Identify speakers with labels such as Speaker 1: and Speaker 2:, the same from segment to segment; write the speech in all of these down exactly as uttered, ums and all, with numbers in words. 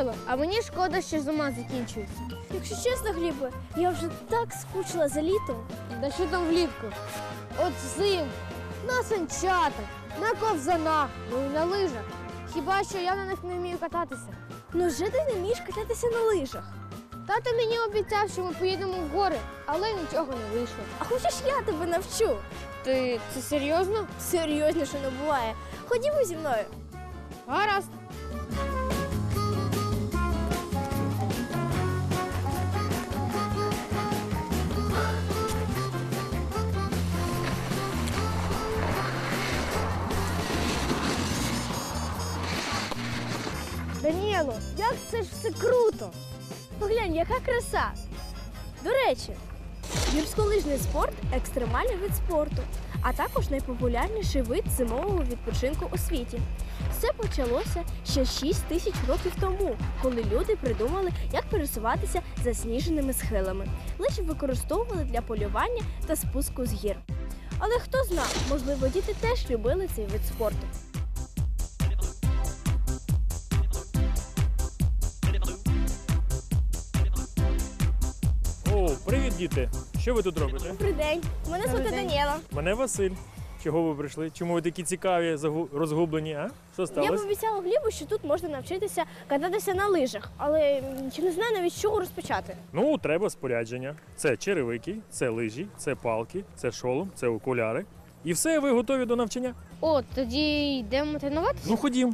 Speaker 1: Даніело, а мені шкода, що зима закінчується.
Speaker 2: Якщо чесно, Глібе, я вже так скучила за літом.
Speaker 1: Да що там влітку? От взимку, на санчатах, на ковзанах, ну і на лижах. Хіба що я на них не вмію кататися.
Speaker 2: Ну вже ти не вмієш кататися на лижах.
Speaker 1: Тато мені обіцяв, що ми поїдемо в гори, але нічого не вийшло.
Speaker 2: А хочеш, я тебе навчу?
Speaker 1: Ти це серйозно?
Speaker 2: Серйозніше не буває. Ходімо зі мною.
Speaker 1: Гаразд. Даніело, як це ж все круто!
Speaker 2: Поглянь, яка краса. До речі, гірськолижний спорт – екстремальний вид спорту, а також найпопулярніший вид зимового відпочинку у світі. Все почалося ще шість тисяч років тому, коли люди придумали, як пересуватися засніженими схилами. Лижі використовували для полювання та спуску з гір. Але хто зна, можливо, діти теж любили цей вид спорту.
Speaker 3: О, привіт, діти! Що ви тут робите?
Speaker 2: Добрий день, мене звати Даніела.
Speaker 3: Мене Василь. Чого ви прийшли? Чому ви такі цікаві, загу- розгублені, а? Що
Speaker 2: Я
Speaker 3: сталося?
Speaker 2: пообіцяла Глібу, що тут можна навчитися кататися на лижах, але м, чи не знаю навіть з чого розпочати.
Speaker 3: Ну, треба спорядження. Це черевики, це лижі, це палки, це шолом, це окуляри. І все, ви готові до навчання?
Speaker 1: О, тоді йдемо тренуватися?
Speaker 3: Ну, ходім.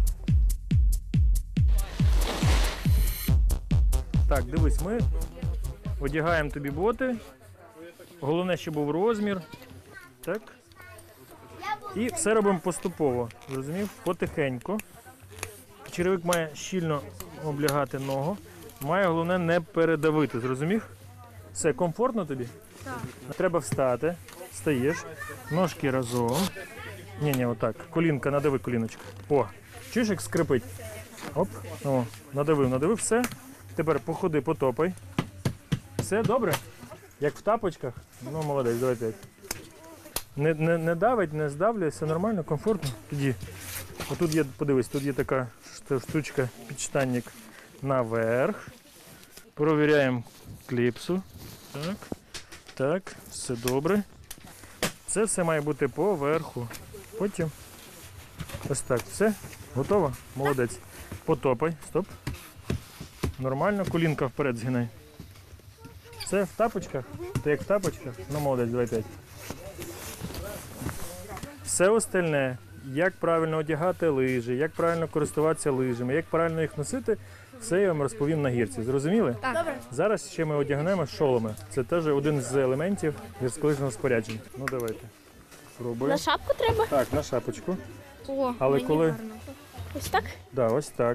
Speaker 3: Так, дивись, ми одягаємо тобі боти. Головне, щоб був розмір. Так. І все робимо поступово. Зрозумів? Потихеньку. Черевик має щільно облягати ногу. Має, головне, не передавити. Зрозумів? Все, комфортно тобі? Так. Треба встати. Встаєш. Ножки разом. Ні-ні, отак. Колінка, надави коліночку. О, чуєш, як скрипить? Оп. О, надавив, надавив, все. Тепер походи, потопай. Все добре? Як в тапочках? Ну, молодець, давай п'ять. Не, не, не давить, не здавлює, все нормально, комфортно. Тоді, отут є, подивись, тут є така штучка, підштанник наверх. Провіряємо кліпсу. Так, так, все добре. Це все має бути поверху. Потім ось так, все, готово? Молодець. Потопай, стоп. Нормально, колінка вперед згинай. Все в тапочках? Ти як в тапочках? Ну, молодець, давай п'ять. Все остальне, як правильно одягати лижі, як правильно користуватися лижами, як правильно їх носити, все я вам розповім на гірці. Зрозуміли?
Speaker 1: Так.
Speaker 2: Добре.
Speaker 3: Зараз ще ми одягнемо шоломи. Це теж один з елементів гірськолижного спорядження. Ну, давайте. Пробуємо.
Speaker 2: На шапку треба?
Speaker 3: Так, на шапочку.
Speaker 1: О,
Speaker 3: Але
Speaker 1: мені
Speaker 3: коли-
Speaker 1: гарно.
Speaker 2: Ось так?
Speaker 3: Да, ось так.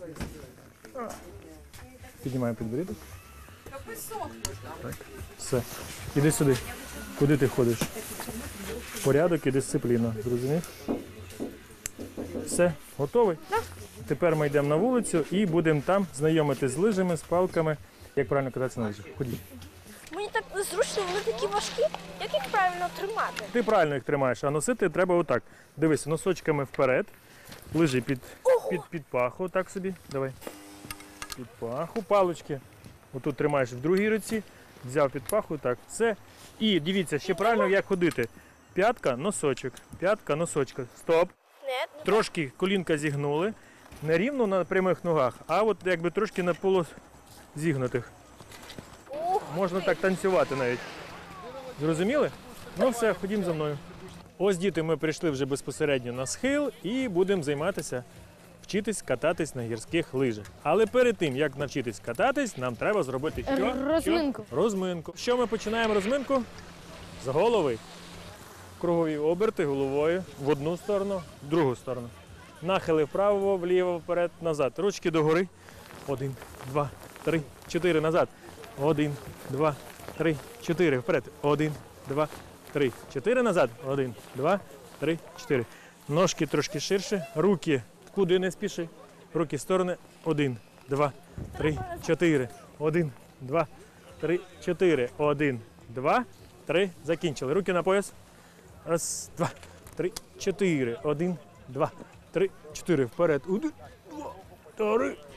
Speaker 3: Піднімаємо підборідок. Так, все. Іди сюди. Куди ти ходиш? Порядок і дисципліна. Зрозумів? Все, готовий? Так. Тепер ми йдемо на вулицю і будемо там знайомитись з лижами, з палками, як правильно кататися на лижах. Ходіть.
Speaker 2: Мені так незручно, вони такі важкі. Як їх правильно тримати?
Speaker 3: Ти правильно їх тримаєш, а носити треба отак. Дивись, носочками вперед. Лижи під, під, під паху, так собі. Давай. Під паху, палочки. Отут тримаєш в другій руці, взяв під паху, так, все. І дивіться, ще правильно як ходити. П'ятка, носочок, п'ятка, носочка. Стоп.
Speaker 2: Не,
Speaker 3: Трошки колінка зігнули. Не рівно на прямих ногах, а от якби трошки на полузігнутих.
Speaker 2: Ух,
Speaker 3: Можна так танцювати навіть. Зрозуміли? Ну все, ходім за мною. Ось, діти, ми прийшли вже безпосередньо на схил і будемо займатися, вчитись кататись на гірських лижах. Але перед тим, як навчитись кататись, нам треба зробити що?
Speaker 1: Р- розминку.
Speaker 3: Що? Розминку. Що ми починаємо розминку? З голови. Кругові оберти головою в одну сторону, в другу сторону. Нахили вправо, вліво, вперед, назад. Ручки догори. Один, два, три, чотири. Назад. Один, два, три, чотири. Вперед. Один, два, три, чотири. Назад. Один, два, три, чотири. Ножки трошки ширше. Руки куди не спіши. Руки в сторони. Один, два, три, чотири. Один, два, три, чотири. Один, два, три. Закінчили. Руки на пояс. Раз, два, три, чотири. Один, два, три, чотири. Вперед. Один, два, три,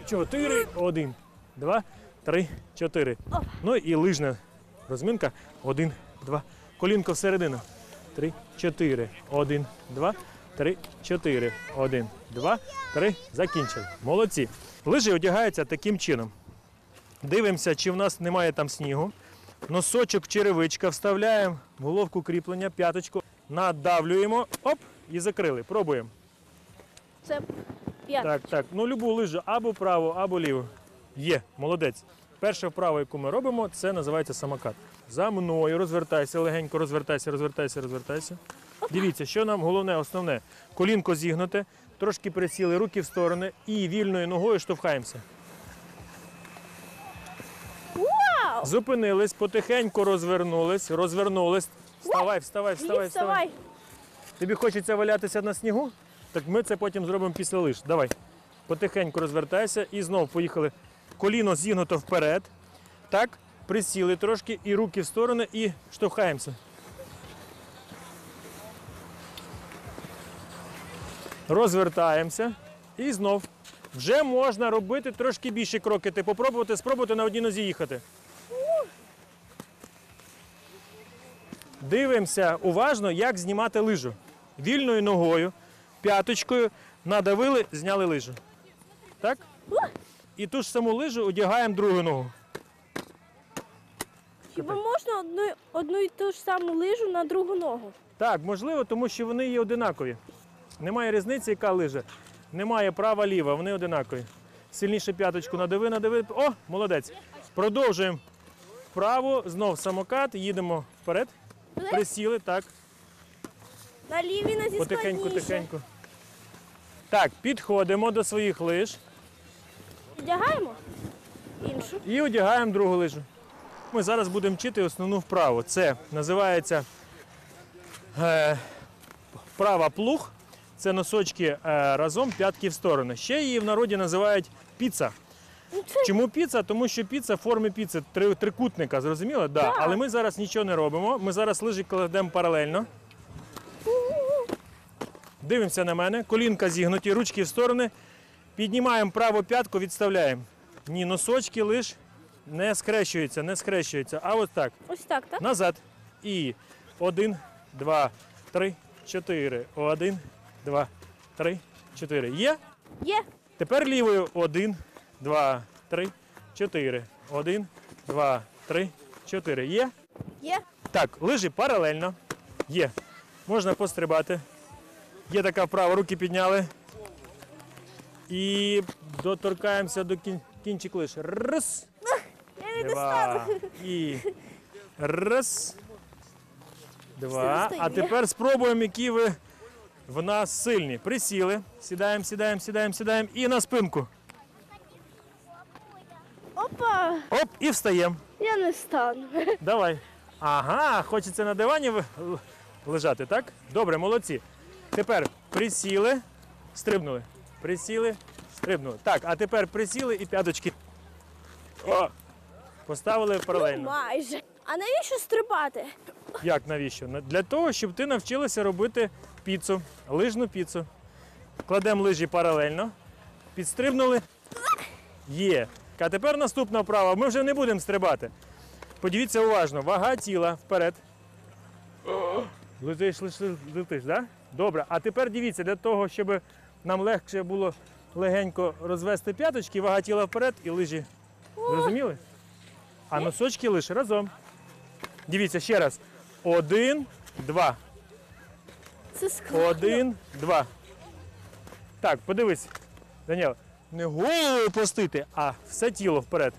Speaker 3: чотири. Один, два, три, чотири. Ну і лижна розминка. Один, два. Колінко всередину. Три, чотири. Один, два, три, чотири. Один, два, три. Закінчили. Молодці. Лижі одягаються таким чином. Дивимося, чи в нас немає там снігу. Носочок, черевичка, вставляємо в головку кріплення, п'яточку, надавлюємо, оп, і закрили. Пробуємо.
Speaker 2: Це п'ятий.
Speaker 3: Так, так. Ну, любу лижу або праву, або ліву. Є, молодець. Перша вправа, яку ми робимо, це називається самокат. За мною розвертайся, легенько розвертайся, розвертайся, розвертайся. Дивіться, що нам головне, основне. Колінко зігнуте, трошки присіли, руки в сторони і вільною ногою штовхаємося.
Speaker 2: Вау!
Speaker 3: Зупинились, потихеньку розвернулись, розвернулись. Вставай, вставай, вставай,
Speaker 2: Мені
Speaker 3: вставай.
Speaker 2: вставай.
Speaker 3: Тобі хочеться валятися на снігу? Так ми це потім зробимо після лиж. Давай. Потихеньку розвертайся і знову поїхали. Коліно зігнуто вперед. Так, присіли трошки і руки в сторони і штовхаємося. Розвертаємося і знов. Вже можна робити трошки більше кроки. Ти попробувати, спробувати на одній нозі їхати. Дивимося уважно, як знімати лижу. Вільною ногою, п'яточкою надавили, зняли лижу. Так? І ту ж саму лижу одягаємо другу ногу.
Speaker 2: Хіба можна одну, одну і ту ж саму лижу на другу ногу?
Speaker 3: Так, можливо, тому що вони є одинакові. Немає різниці, яка лижа. Немає права-ліва, вони одинакові. Сильніше п'яточку надави, надави. О, молодець. Продовжуємо вправо, знов самокат, їдемо вперед. Присіли, так.
Speaker 2: На лівій нозі
Speaker 3: Потихеньку,
Speaker 2: складніше.
Speaker 3: тихеньку. Так, підходимо до своїх лиж
Speaker 2: Одягаємо іншу.
Speaker 3: і одягаємо другу лижу. Ми зараз будемо вчити основну вправу. Це називається е, вправа плуг. Це носочки е, разом, п'ятки в сторони. Ще її в народі називають піца.
Speaker 2: Ну, це
Speaker 3: Чому піца? Тому що піца в формі піци, три, трикутника, зрозуміло? Да.
Speaker 2: Так.
Speaker 3: Але ми зараз нічого не робимо. Ми зараз лижі кладемо паралельно. Дивимося на мене. Колінка зігнуті, ручки в сторони. Піднімаємо праву п'ятку, відставляємо. Ні, носочки лиш не скрещуються, не скрещуються. А ось так.
Speaker 2: ось так, так?
Speaker 3: Назад. І один, два, три, чотири. Один, два, три, чотири. Є?
Speaker 2: Є.
Speaker 3: Тепер лівою. Один, два, три, чотири. Один, два, три, чотири. Є?
Speaker 2: Є.
Speaker 3: Так, лижі паралельно. Є. Можна пострибати. Є така вправа, руки підняли. І доторкаємося до кін... кінчик лиш. Раз.
Speaker 2: Я не
Speaker 3: Два. І раз. Два.
Speaker 2: Все,
Speaker 3: А
Speaker 2: достаю.
Speaker 3: тепер спробуємо, які ви в нас сильні. Присіли. Сідаємо, сідаємо, сідаємо, сідаємо. І на спинку.
Speaker 2: Опа!
Speaker 3: Оп, і встаємо.
Speaker 2: Я не стану.
Speaker 3: Давай. Ага, хочеться на дивані ви- л- лежати, так? Добре, молодці. Тепер присіли, стрибнули. Присіли, стрибнули. Так, а тепер присіли і п'яточки. О! Поставили
Speaker 2: Ну,
Speaker 3: паралельно.
Speaker 2: майже. А навіщо стрибати?
Speaker 3: Як навіщо? На- Для того, щоб ти навчилася робити піцу, лижну піцу. Кладемо лижі паралельно, підстрибнули. Є. А тепер наступна вправа. Ми вже не будемо стрибати. Подивіться уважно. Вага тіла вперед. Летиш, летиш, летиш, да? Добре. А тепер дивіться, для того, щоб нам легше було легенько розвести п'яточки, вага тіла вперед і лижі. Зрозуміли? А носочки лише разом. Дивіться ще раз. Один, два.
Speaker 2: Це складно.
Speaker 3: Один, два. Так, подивись, Даніел, не голову пустити, а все тіло вперед.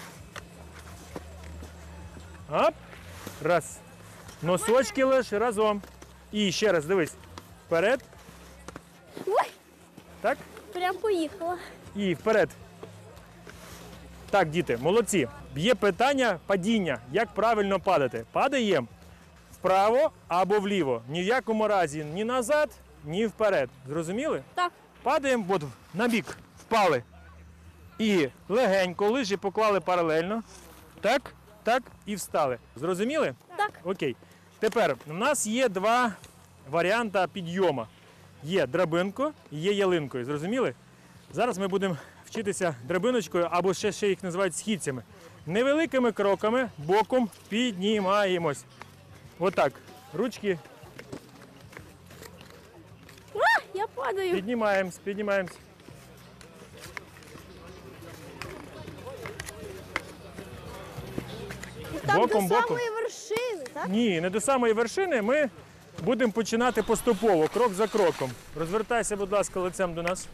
Speaker 3: Оп. Раз. Носочки лише разом. І ще раз, дивись. Вперед.
Speaker 2: Ой,
Speaker 3: Так.
Speaker 2: прям поїхала.
Speaker 3: І вперед. Так, діти, молодці. Є питання падіння. Як правильно падати? Падаємо вправо або вліво. Ні в якому разі ні назад, ні вперед. Зрозуміли?
Speaker 2: Так.
Speaker 3: Падаємо от, на бік, впали. І легенько лижі поклали паралельно. Так, так і встали. Зрозуміли?
Speaker 2: Так.
Speaker 3: Окей. Тепер у нас є два варіанти підйому. Є драбинко і є ялинкою. Зрозуміли? Зараз ми будемо вчитися драбиночкою, або ще, ще їх називають східцями. Невеликими кроками боком піднімаємось. Отак. Ручки
Speaker 2: Я падаю.
Speaker 3: піднімаємось, піднімаємось.
Speaker 1: Там
Speaker 3: Боком,
Speaker 1: до
Speaker 3: боком.
Speaker 1: самої вершини, так?
Speaker 3: Ні, не до самої вершини. Ми будемо починати поступово, крок за кроком. Розвертайся, будь ласка, лицем до нас.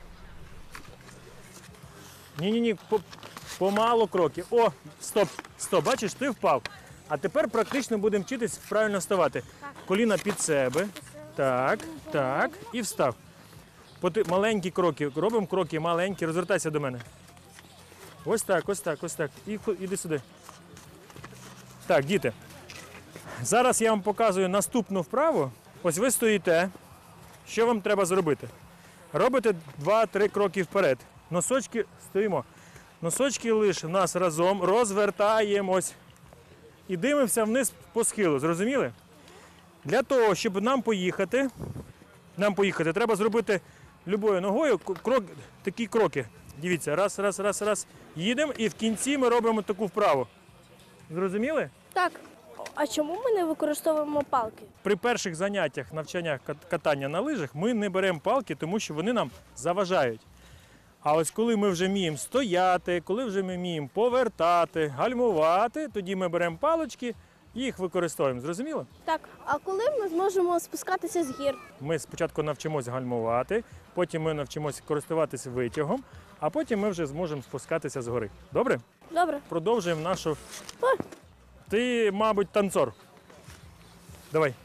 Speaker 3: Ні-ні-ні, по- помалу кроків. О, стоп, стоп, бачиш, ти впав. А тепер практично будемо вчитись правильно вставати. Коліна під себе. Так, так, і встав. Поти- Маленькі кроки, робимо кроки маленькі, розвертайся до мене. Ось так, ось так, ось так. І хо- іди сюди. Так, діти. Зараз я вам показую наступну вправу. Ось ви стоїте. Що вам треба зробити? Робите два-три кроки вперед. Носочки стоїмо. Носочки лише в нас разом. Розвертаємось. І дивимося вниз по схилу. Зрозуміли? Для того, щоб нам поїхати, нам поїхати, треба зробити любою ногою к- крок, такі кроки. Дивіться, раз, раз, раз, раз. Їдемо і в кінці ми робимо таку вправу. Зрозуміли?
Speaker 2: Так. А чому ми не використовуємо палки?
Speaker 3: При перших заняттях навчання кат- катання на лижах ми не беремо палки, тому що вони нам заважають. А ось коли ми вже вміємо стояти, коли вже ми вміємо повертати, гальмувати, тоді ми беремо палички і їх використовуємо. Зрозуміло?
Speaker 2: Так. А коли ми зможемо спускатися з гір?
Speaker 3: Ми спочатку навчимось гальмувати, потім ми навчимося користуватися витягом, а потім ми вже зможемо спускатися з гори. Добре?
Speaker 2: Добре.
Speaker 3: Продовжуємо нашу.
Speaker 2: Ой.
Speaker 3: Ти, мабуть, танцор. Давай.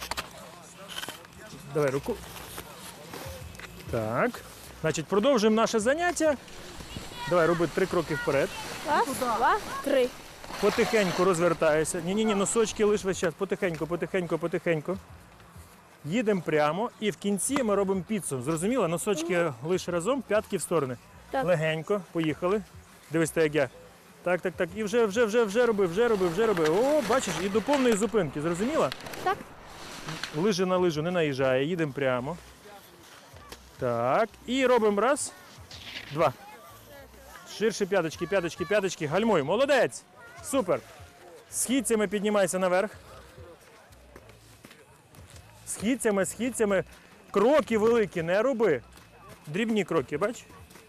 Speaker 3: Давай руку. Так. Значить, продовжуємо наше заняття. Давай роби три кроки вперед.
Speaker 2: Раз, два, три.
Speaker 3: Потихеньку розвертаєшся. Ні-ні-ні, носочки лиш весь час. Потихеньку, потихеньку, потихеньку. Їдемо прямо і в кінці ми робимо піцу. Зрозуміло? Носочки лише разом, п'ятки в сторони.
Speaker 2: Так.
Speaker 3: Легенько, поїхали. Дивись, так як я. Так, так, так. І вже, вже, вже, вже роби, вже роби, вже роби. О, бачиш, і до повної зупинки. Зрозуміла?
Speaker 2: Так.
Speaker 3: Лижа на лижу не наїжджає, їдемо прямо. Так. І робимо раз, два. Ширше п'яточки, п'яточки, п'яточки. Гальмуй. Молодець. Супер. Східцями піднімайся наверх. Східцями, східцями. Кроки великі не роби. Дрібні кроки, бач?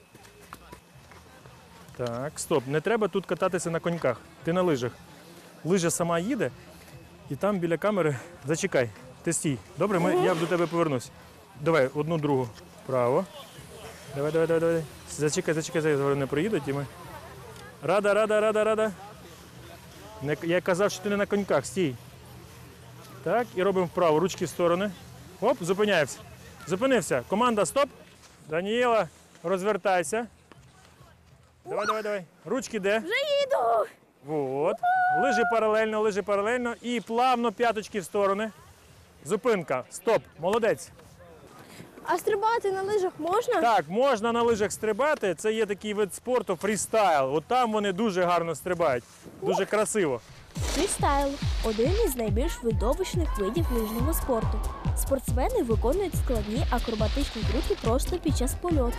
Speaker 3: Так, стоп. Не треба тут кататися на коньках. Ти на лижах. Лижа сама їде, і там біля камери зачекай. Ти стій. Добре, ми, я до тебе повернусь. Давай, одну другу. Право. Давай, давай, давай, давай. Зачекай, зачекай, зараз не проїдуть і ми. Рада, рада, рада, рада. Не, я казав, що ти не на коньках, стій. Так, і робимо вправо, ручки в сторони. Оп, зупиняємося. Зупинився. Команда, стоп. Даніела, розвертайся. Давай, давай, давай. Ручки де?
Speaker 2: Вже їду.
Speaker 3: Вот. Лижи паралельно, лижи паралельно і плавно п'яточки в сторони. Зупинка. Стоп. Молодець.
Speaker 2: А стрибати на лижах можна?
Speaker 3: Так, можна на лижах стрибати. Це є такий вид спорту фрістайл. От там вони дуже гарно стрибають. Дуже красиво.
Speaker 2: Фрістайл – один із найбільш видовищних видів лижного спорту. Спортсмени виконують складні акробатичні трюки просто під час польоту.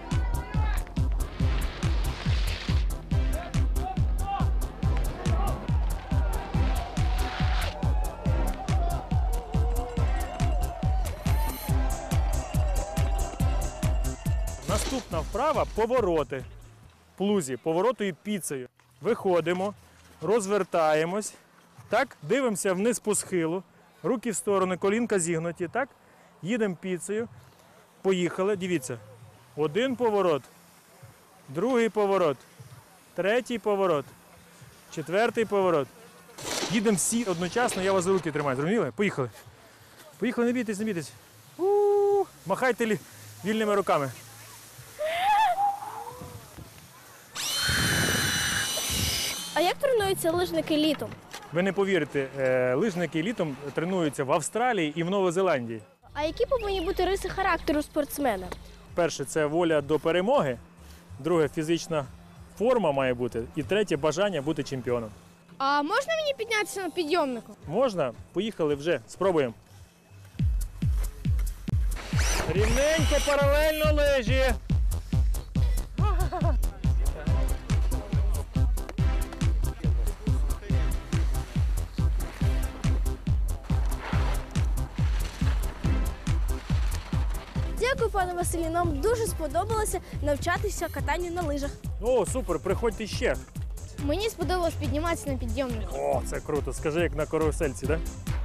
Speaker 3: Наступна вправа – повороти. Плузі, поворотою піцею. Виходимо, розвертаємось. Так, дивимося вниз по схилу. Руки в сторони, колінка зігнуті. Так, їдемо піцею. Поїхали. Дивіться. Один поворот, другий поворот, третій поворот, четвертий поворот. Їдемо всі одночасно, я вас за руки тримаю. Зрозуміли? Поїхали. Поїхали, не бійтесь, не бійтесь. У-у-у. Махайте лі- вільними руками.
Speaker 2: А як тренуються лижники літом?
Speaker 3: Ви не повірите, е, лижники літом тренуються в Австралії і в Новозеландії.
Speaker 2: А які повинні бути риси характеру спортсмена?
Speaker 3: Перше, це воля до перемоги. Друге, фізична форма має бути. І третє, бажання бути чемпіоном.
Speaker 1: А можна мені піднятися на підйомнику?
Speaker 3: Можна? Поїхали вже, спробуємо. Рівненько, паралельно лижі.
Speaker 2: Дякую, пане Василю. Нам дуже сподобалося навчатися катанню на лижах.
Speaker 3: О, супер, приходьте ще.
Speaker 1: Мені сподобалось підніматися на підйомник.
Speaker 3: О, це круто. Скажи, як на карусельці, да?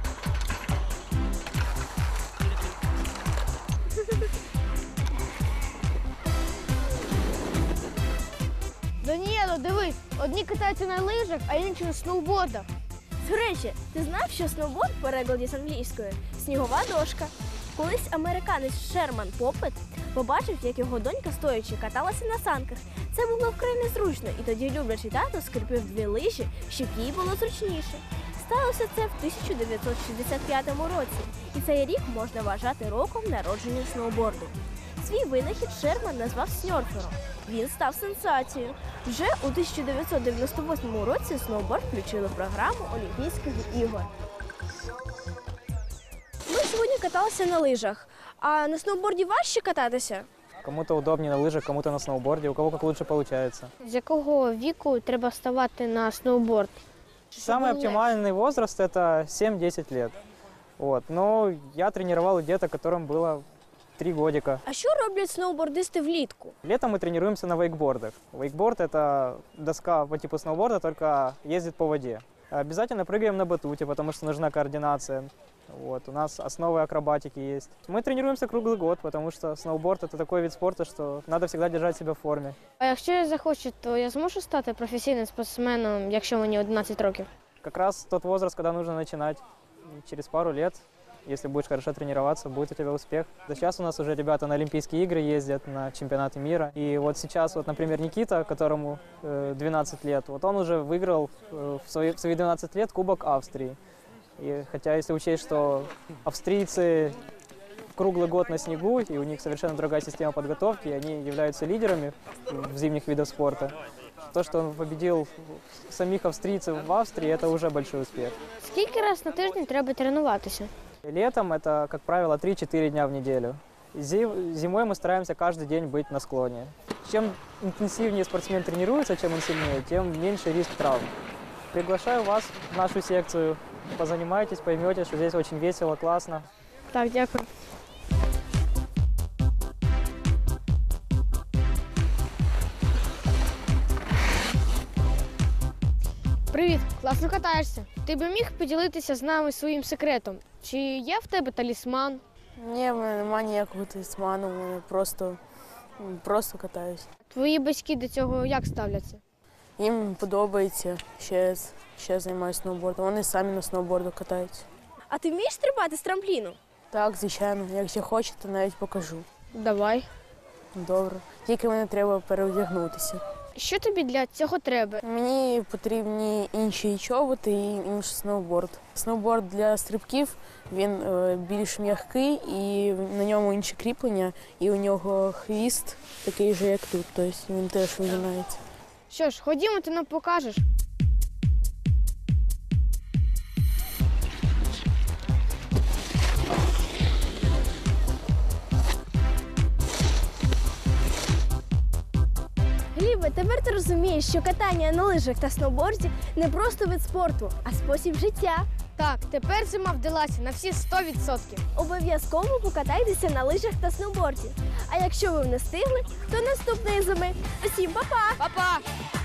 Speaker 1: Даніело, дивись, одні катаються на лижах, а інші на сноубордах.
Speaker 2: До речі, ти знав, що сноуборд в перекладі з англійської снігова дошка? Колись американець Шерман Поппет побачив, як його донька стоячи каталася на санках. Це було вкрай незручно, і тоді люблячий тато скріпив дві лижі, щоб їй було зручніше. Сталося це в тисяча дев'ятсот шістдесят п'ятому році, і цей рік можна вважати роком народження сноуборду. Свій винахід Шерман назвав сньорфером. Він став сенсацією. Вже у тисяча дев'ятсот дев'яносто восьмому році сноуборд включили в програму Олімпійських ігор. Ми сьогодні каталися на лижах, а на сноуборді важче кататися?
Speaker 4: Кому-то удобнее на лыжах, кому-то на сноуборде, у кого как лучше получается.
Speaker 1: З якого віку треба ставати на сноуборд?
Speaker 4: Самый оптимальный возраст – это семь-десять лет. Вот. Но я тренировал у деток, которым было три годика.
Speaker 2: А що роблять сноубордисти влітку?
Speaker 4: Летом мы тренируемся на вейкбордах. Вейкборд – это доска по типу сноуборда, только ездит по воде. Обязательно прыгаем на батуте, потому что нужна координация. Вот. У нас основы акробатики есть. Мы тренируемся круглый год, потому что сноуборд – это такой вид спорта, что надо всегда держать себя в форме.
Speaker 1: А якщо я захочу, то я зможу стати професійним спортсменом, якщо мені одинадцять років?
Speaker 4: Как раз тот возраст, когда нужно начинать. И через пару лет, если будешь хорошо тренироваться, будет у тебя успех. Сейчас у нас уже ребята на Олимпийские игры ездят, на чемпионаты мира. И вот сейчас, вот, например, Никита, которому э, двенадцать лет, вот он уже выиграл э, в, свои, в свои двенадцать лет Кубок Австрии. И хотя, если учесть, что австрийцы круглый год на снегу, и у них совершенно другая система подготовки, и они являются лидерами в зимних видах спорта, то, что он победил самих австрийцев в Австрии, это уже большой успех.
Speaker 1: Скільки раз на тиждень треба тренуватися?
Speaker 4: Летом это, как правило, три-четыре дня в неделю. Зи- Зимой мы стараемся каждый день быть на склоне. Чем интенсивнее спортсмен тренируется, чем он сильнее, тем меньше риск травм. Приглашаю вас в нашу секцию. Позанимайтесь, поймете, что здесь очень весело, классно.
Speaker 1: Так, дякую. Привіт, класно катаєшся. Ти би міг поділитися з нами своїм секретом? Чи є в тебе талісман?
Speaker 5: Ні, в мене немає ніякого талісману, в мене просто, просто катаюсь.
Speaker 1: Твої батьки до цього як ставляться?
Speaker 5: Їм подобається, ще, ще займаюся сноубордом, вони самі на сноуборду катаються.
Speaker 2: А ти вмієш стрибати з трампліну?
Speaker 5: Так, звичайно, якщо хочете, навіть покажу.
Speaker 1: Давай.
Speaker 5: Добре. Тільки мені треба переодягнутися.
Speaker 1: Що тобі для цього треба?
Speaker 5: Мені потрібні інші чоботи і інший сноуборд. Сноуборд для стрибків, він е, більш м'який і на ньому інші кріплення, і у нього хвіст такий же, як тут, тобто він теж вигинається.
Speaker 1: Що ж, ходімо, ти нам покажеш.
Speaker 2: Глібе, тепер ти розумієш, що катання на лижах та сноуборді не просто вид спорту, а спосіб життя.
Speaker 1: Так, тепер зима вдалася на всі сто відсотків.
Speaker 2: Обов'язково покатайтеся на лижах та сноуборді. А якщо ви не встигли, то наступної зими. Усім па-па!
Speaker 1: Па-па!